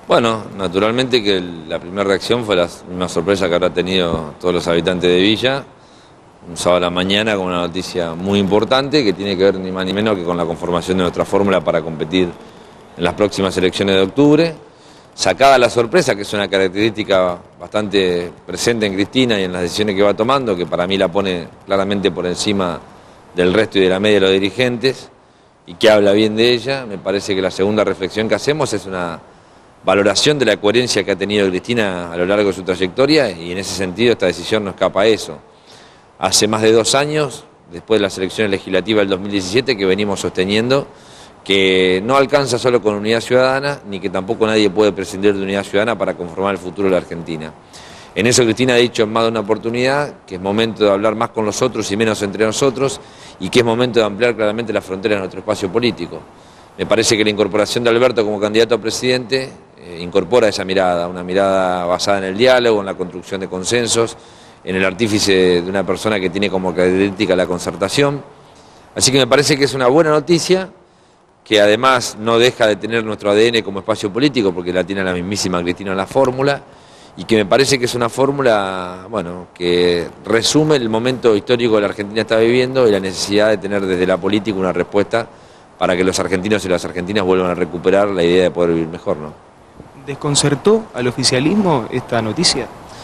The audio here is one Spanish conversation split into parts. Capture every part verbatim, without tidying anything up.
Bueno, naturalmente que la primera reacción fue la misma sorpresa que habrá tenido todos los habitantes de Villa, un sábado a la mañana con una noticia muy importante que tiene que ver ni más ni menos que con la conformación de nuestra fórmula para competir en las próximas elecciones de octubre. Sacada la sorpresa, que es una característica bastante presente en Cristina y en las decisiones que va tomando, que para mí la pone claramente por encima del resto y de la media de los dirigentes, y que habla bien de ella, me parece que la segunda reflexión que hacemos es una valoración de la coherencia que ha tenido Cristina a lo largo de su trayectoria, y en ese sentido esta decisión no escapa a eso. Hace más de dos años, después de las elecciones legislativas del dos mil diecisiete, que venimos sosteniendo que no alcanza solo con Unidad Ciudadana, ni que tampoco nadie puede prescindir de Unidad Ciudadana para conformar el futuro de la Argentina. En eso Cristina ha dicho en más de una oportunidad que es momento de hablar más con los otros y menos entre nosotros, y que es momento de ampliar claramente las fronteras de nuestro espacio político. Me parece que la incorporación de Alberto como candidato a presidente eh, incorpora esa mirada, una mirada basada en el diálogo, en la construcción de consensos, en el artífice de una persona que tiene como característica la concertación. Así que me parece que es una buena noticia, que además no deja de tener nuestro A D N como espacio político, porque la tiene la mismísima Cristina en la fórmula, y que me parece que es una fórmula, bueno, que resume el momento histórico que la Argentina está viviendo y la necesidad de tener desde la política una respuesta para que los argentinos y las argentinas vuelvan a recuperar la idea de poder vivir mejor, ¿no? ¿Desconcertó al oficialismo esta noticia?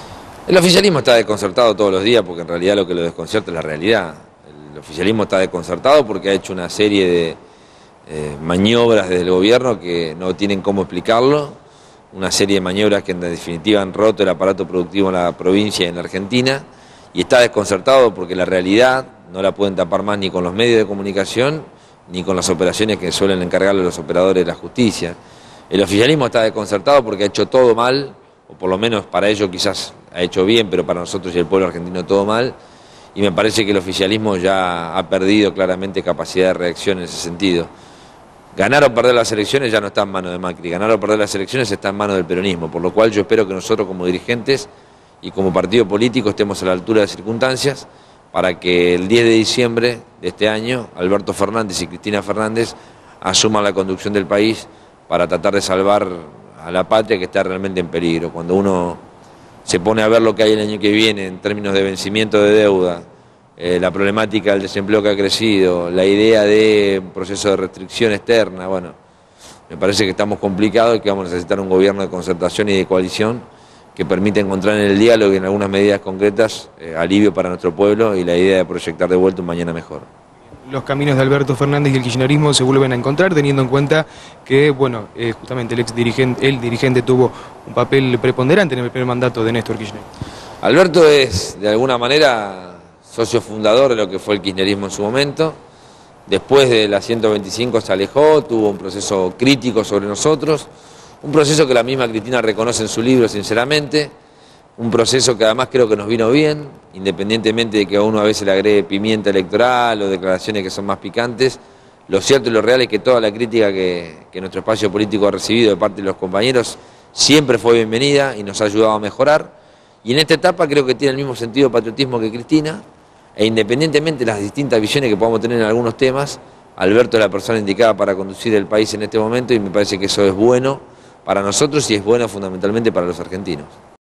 El oficialismo está desconcertado todos los días, porque en realidad lo que lo desconcierta es la realidad. El oficialismo está desconcertado porque ha hecho una serie de eh, maniobras desde el gobierno que no tienen cómo explicarlo, una serie de maniobras que en definitiva han roto el aparato productivo en la provincia y en la Argentina, y está desconcertado porque la realidad no la pueden tapar más ni con los medios de comunicación ni con las operaciones que suelen encargarle los operadores de la justicia. El oficialismo está desconcertado porque ha hecho todo mal, o por lo menos para ellos quizás ha hecho bien, pero para nosotros y el pueblo argentino todo mal, y me parece que el oficialismo ya ha perdido claramente capacidad de reacción en ese sentido. Ganar o perder las elecciones ya no está en manos de Macri, ganar o perder las elecciones está en manos del peronismo, por lo cual yo espero que nosotros como dirigentes y como partido político estemos a la altura de circunstancias para que el diez de diciembre de este año Alberto Fernández y Cristina Fernández asuman la conducción del país para tratar de salvar a la patria, que está realmente en peligro. Cuando uno se pone a ver lo que hay el año que viene en términos de vencimiento de deuda, eh, la problemática del desempleo que ha crecido, la idea de un proceso de restricción externa, bueno, me parece que estamos complicados y que vamos a necesitar un gobierno de concertación y de coalición que permita encontrar en el diálogo y en algunas medidas concretas eh, alivio para nuestro pueblo y la idea de proyectar de vuelta un mañana mejor. Los caminos de Alberto Fernández y el kirchnerismo se vuelven a encontrar, teniendo en cuenta que, bueno, eh, justamente el ex dirigente, el dirigente tuvo un papel preponderante en el primer mandato de Néstor Kirchner. Alberto es, de alguna manera, socio fundador de lo que fue el kirchnerismo en su momento. Después de la ciento veinticinco se alejó, tuvo un proceso crítico sobre nosotros, un proceso que la misma Cristina reconoce en su libro, sinceramente, un proceso que además creo que nos vino bien, independientemente de que a uno a veces le agregue pimienta electoral o declaraciones que son más picantes. Lo cierto y lo real es que toda la crítica que, que nuestro espacio político ha recibido de parte de los compañeros siempre fue bienvenida y nos ha ayudado a mejorar. Y en esta etapa creo que tiene el mismo sentido de patriotismo que Cristina, e independientemente de las distintas visiones que podamos tener en algunos temas, Alberto es la persona indicada para conducir el país en este momento, y me parece que eso es bueno para nosotros y es bueno fundamentalmente para los argentinos.